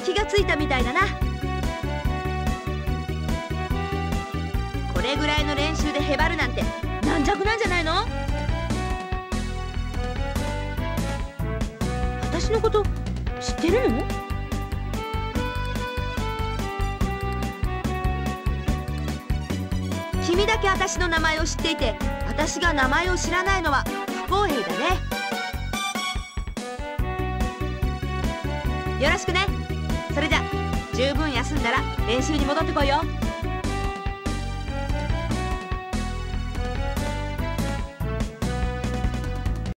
気がついたみたいだな。これぐらいの練習でへばるなんて軟弱なんじゃないの？私のこと知ってるの？君だけ私の名前を知っていて、私が名前を知らないのは不公平だね。よろしくね。それじゃ十分休んだら練習に戻ってこいよ。